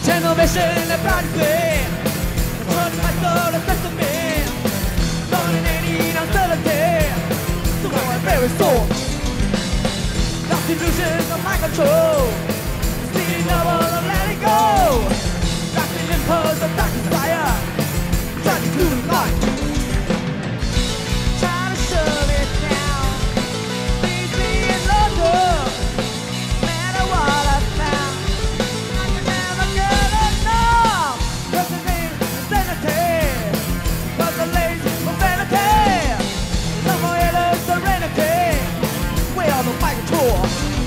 Generation of body pain, controlling my soul and testament, dominating uncertainty, to my very soul. Lost illusions of my control, speeding over and letting go. Lost in impulse of dark desire, driving through the night. Trying to shove it down, leaves me in London. No matter what I found, I can never get enough. Puzzling insanity, puzzling vanity, somewhere in the serenity, way on the mic tour.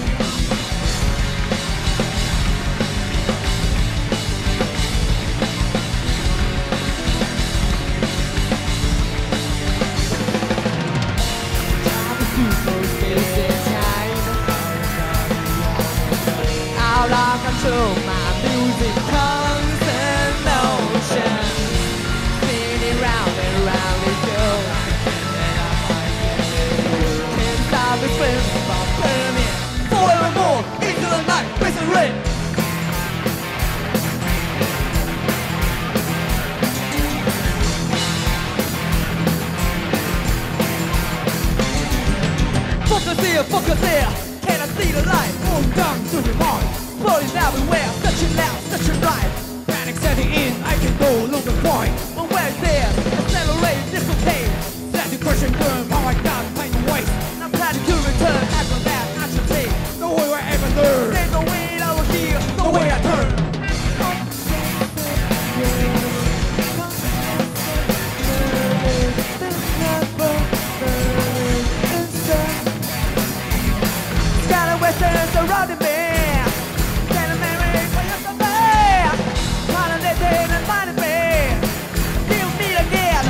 Out of control, my music comes in motion, spinning round and round it goes. Can't stop it swimming from burning forevermore into the night, racing rain. Focus here, can I see the light? Going down to the mark, floating everywhere, searching left, searching right. Panic setting in, I can go look the point. But where is there? Accelerate, dislocate. Let the crushing burn, how I got find the waste. I'm planning to return, after that I should take the way I ever learn. There's no way over here, no way I turn. Surrounding me, standing there for yesterday, planning and finding me, still meet again.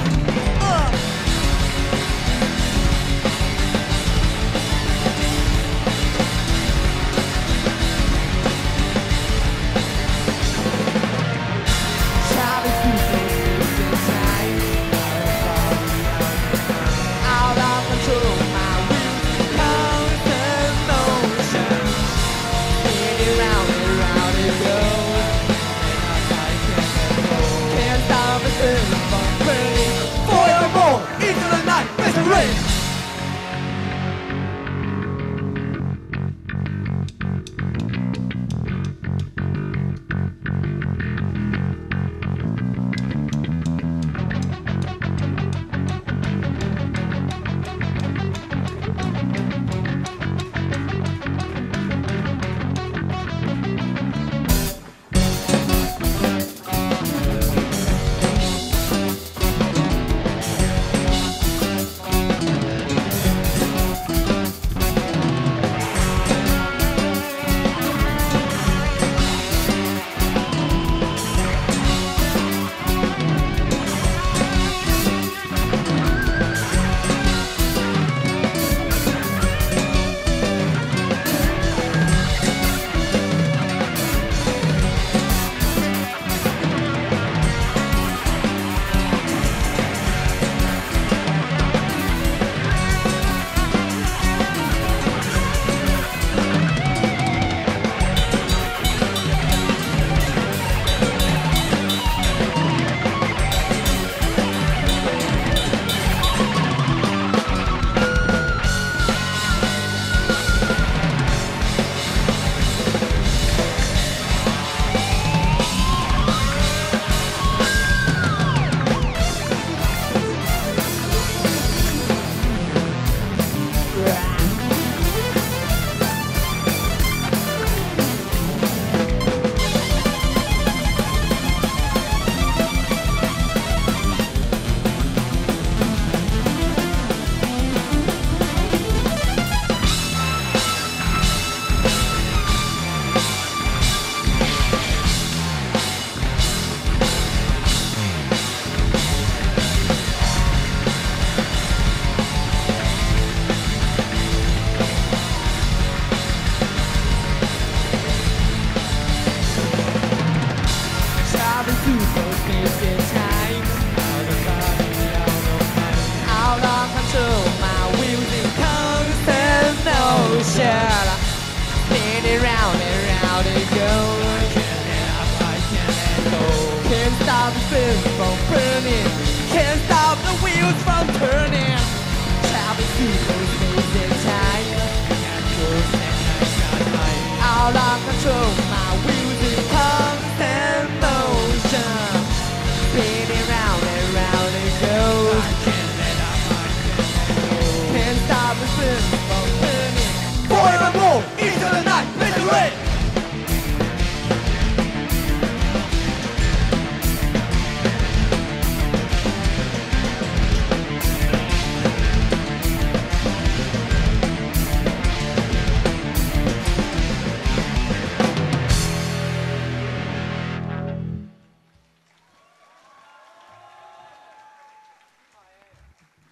浪看车